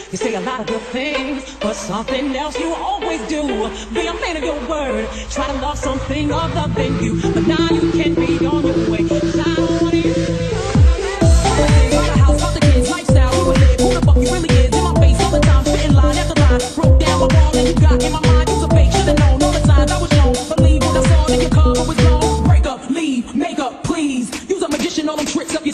You say a lot of good things, but something else you always do. Be a man of your word. Try to love something other than you, but now you can't be on your way. 'Cause I don't want you. Buy the house, got the kids, lifestyle, you would live. Who the fuck you really is? In my face all the time, spitting line after line. Broke down my wall and you got in my mind. You's a fake, should've known all the signs I was shown. Believe what I saw, then your cover was blown. Break up, leave, make up, please. Use a magician, all them tricks up your